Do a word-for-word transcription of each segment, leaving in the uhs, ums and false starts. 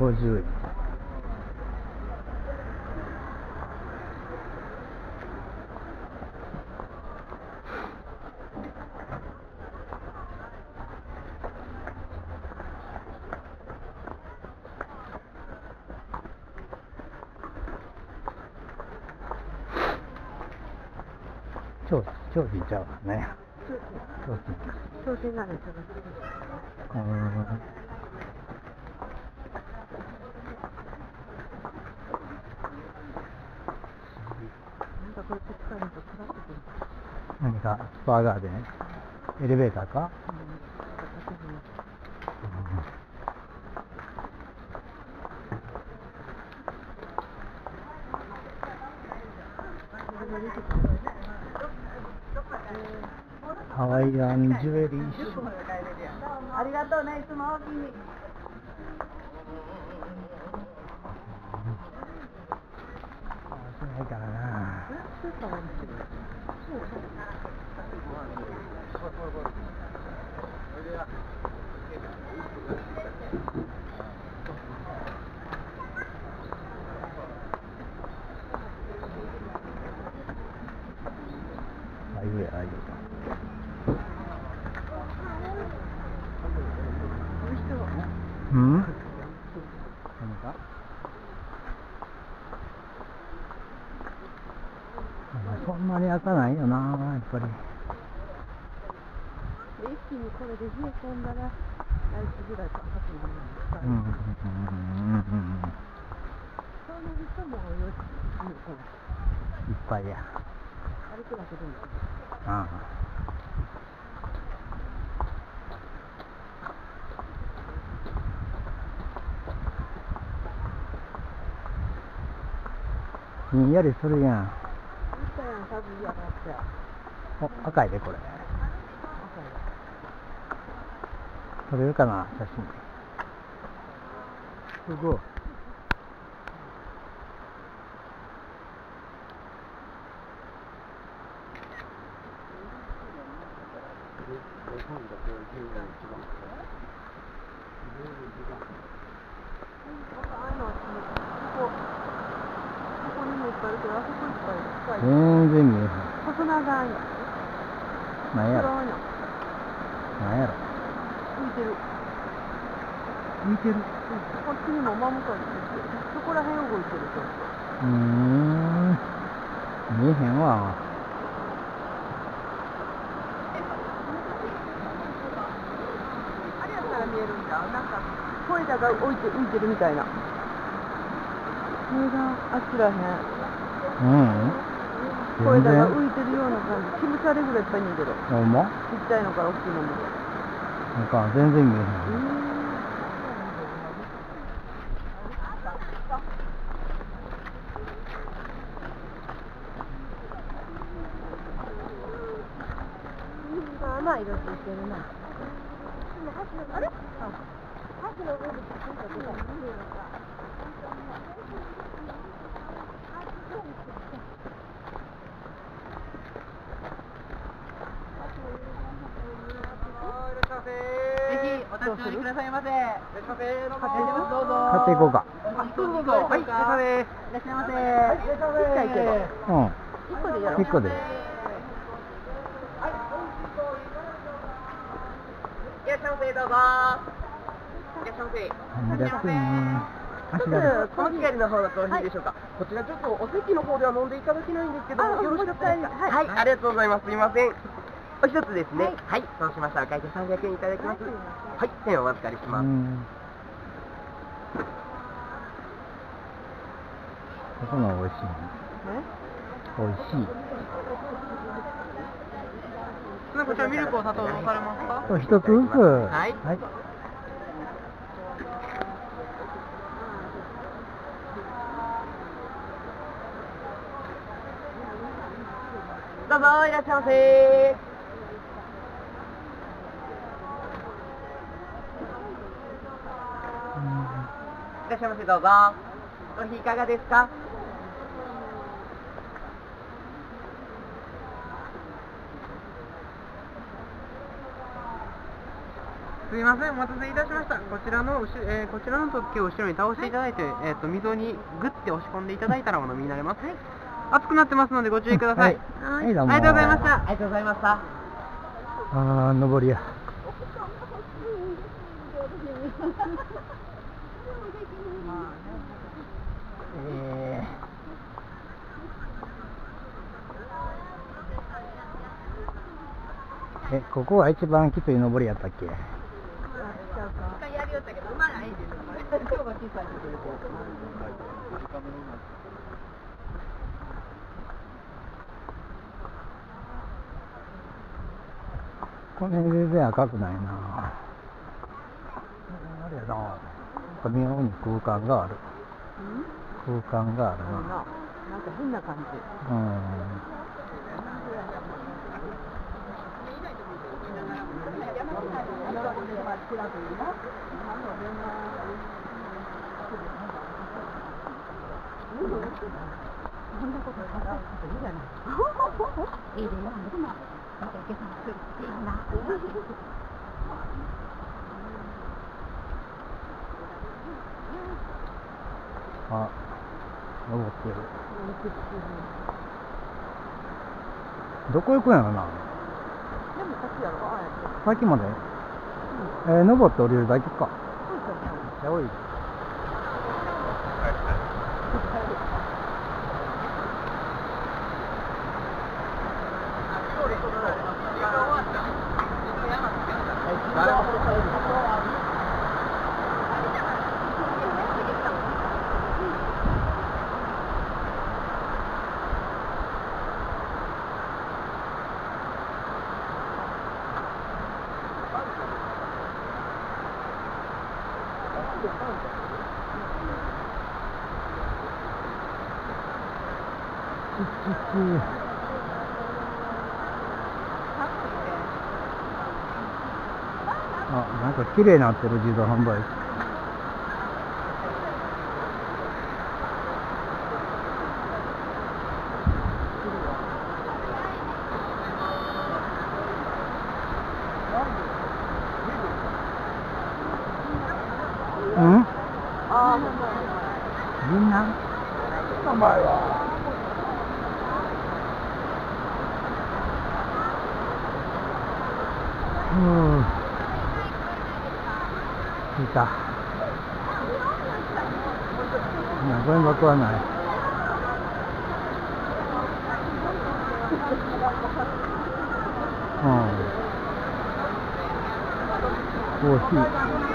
ごじゅうえん。商商品ちゃうわね。商品。 商品なんですよ。 うん。 なんかこれって使うのとトラックで。 何かスパーガーデン、エレベーターか。 うん。 ハワイアンジュエリーショップ。 ありがとうね、いつもおおきに。 ないからな。ああいうや、ああいう。うん？何か？そんなに開かないよな、やっぱり。 一気にこれで冷え込んだら、来週ぐらいか赤くなるんですか。 うんうんうんうんうん。 そうなるともうよし、 いっぱいや。 歩くだけでも。 ああ。ひんやりするやん。お、赤いでこれ。撮れるかな、写真。すごい。全然見えへん。 細長いの。 なんやろ。 黒いの。 なんやろ。 浮いてる。 浮いてる。 こっちにも真向かいについてる。そこら辺動いてると。 うーん。見えへんわ。 あれやったら見えるんだ。なんか小枝が浮いて浮いてるみたいな。これがあちらへん。 うん。 小枝が浮いてるような感じ。気持ち悪いぐらいいっぱいにいるけど。 ほんま？ ちっちゃいのから大きいのも。 なんか全然見えへん。 まあ色ついてるな。あれ？あ、橋の上でついたとこ。ぜひお立ち寄りくださいませ。いらっしゃいませ。どうぞ。 買っていこうか。 どうぞどうぞ。はい、いらっしゃいませ。いらっしゃいませ。ちっちゃいけど。 うん。 一個でやろう。 一個で。 いらっしゃいませ、どうぞ。いらっしゃいませ。 三百円。 ちょっとこの機械の方だといいでしょうか。こちらちょっとお席の方では飲んでいただけないんですけど、よろしかったですか。はい、ありがとうございます。すみません。お一つですね。はい、そうしましたらお会計さんびゃくえんいただきます。はい、千円お預かりします。 ここの美味しい。美味しい。 こちらミルクお砂糖されますか？ 一つずつ。はい。はい。 どうぞいらっしゃいませ。いらっしゃいませ、どうぞ。コーヒーいかがですか？ すみません、お待たせいたしました。こちらの後、えー、こちらの特急を後ろに倒していただいて、えっ、ー、と溝にグッて押し込んでいただいたらお飲みになれます。はい、熱くなってますのでご注意ください。はい、はい、どうもありがとうございました。ありがとうございました。 あー、上りや。えー、え、ここは一番きつい上りやったっけ？やりよったけど、うまないです。今日は小さい。この辺全然赤くないな。あれやな。妙に空間がある。空間があるな。なんか変な感じ。うん。あ、登ってる。どこ行くんやろな。でも先やろ。先まで。えー、登って降りるだけか。めっちゃ多い。あ、なんか綺麗になってる自動販売機。うん？ああ、みんな？名前は？うん。いた。いや、これ箱はない。うん。コーヒー。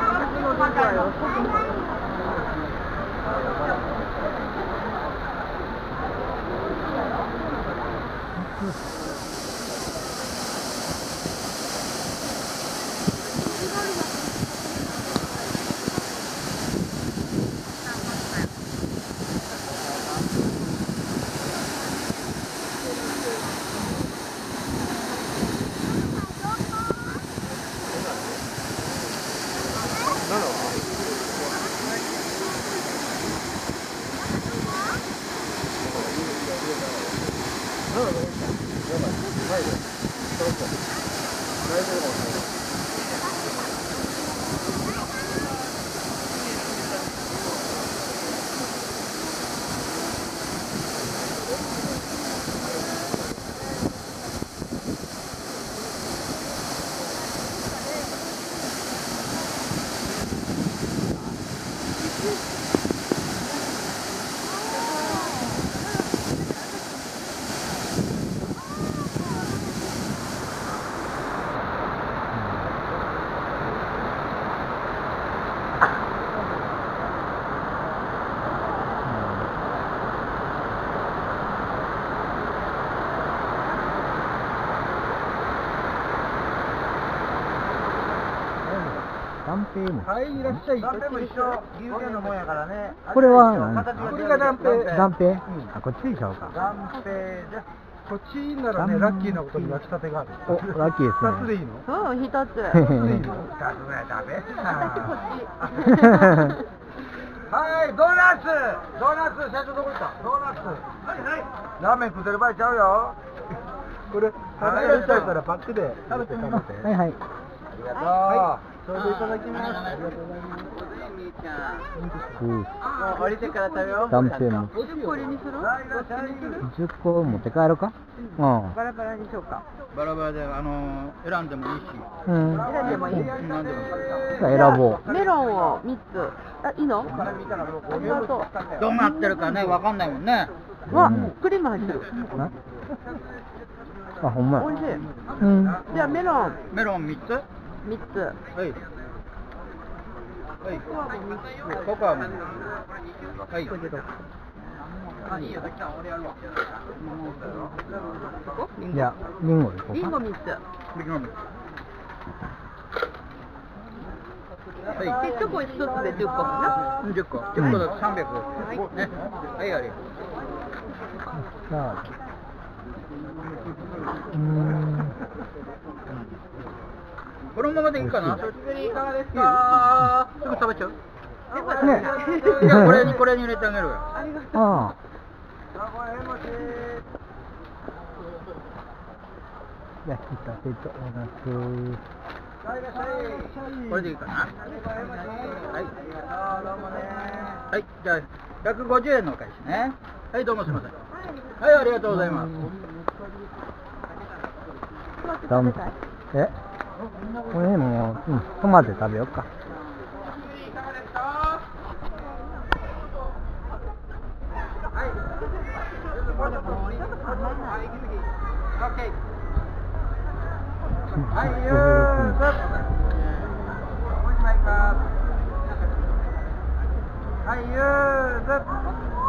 はい、いらっしゃい。断平も一緒、岐阜県のもんやからね。 これは何？ これが断平。 断平？あ、こっちでしょうか。 断平です。こっちならね、ラッキーなことに焼きたてがある。 お、ラッキーですね。 二つでいいの？ うん、一つ。 二つでいいの？二つぐらい食べるな。 私こっち。 はい、ドーナツ。ドーナツ、社長どこ行った？ドーナツ。はいはい。ラーメン食ってる場合ちゃうよ。これ、食べられちゃうからパックで食べてみて。 はいはい。 ありがとう。 ちょうどいただきます。ありがとうございます。 うん。 もう降りてから食べよう。 断片も。 じゅっこ入りにする？ じゅっこ持って帰るか？うん。 バラバラにしようか。 バラバラで、あのー、選んでもいいし。 うん。 選んでもいい。 選んでもいい。 選ぼう。 メロンをみっつ。あ、いいの？ありがとう。 どうなってるかね、わかんないもんね。 わ、クリーム入ってる。 あ、ほんまや。 おいしい。 うん。 じゃあメロンメロンみっつ。 みっつ。 はい。はい。ココアも。はい。 いや、リンゴでいこうか。 リンゴみっつ。 リンゴみっつ。はい。 で、チョコひとつでじゅっこかな。 じゅっこ。じゅっこだとさんびゃく。ね。はい、ありがとう。 さあ。うーん。 このままでいいかな。そちらにいかがですか。すぐ食べちゃう。 ね。 いや、これにこれに入れてあげるよ。 ありがとう。 ああ。焼きたてとおなす。 これでいいかな。はい。はい、じゃあひゃくごじゅうえんのお返しね。はい、どうもすみません。はい、ありがとうございます。 ダメえこれもう、うん、トマト食べようか。 はい、ユーズ。はい、ユーズ。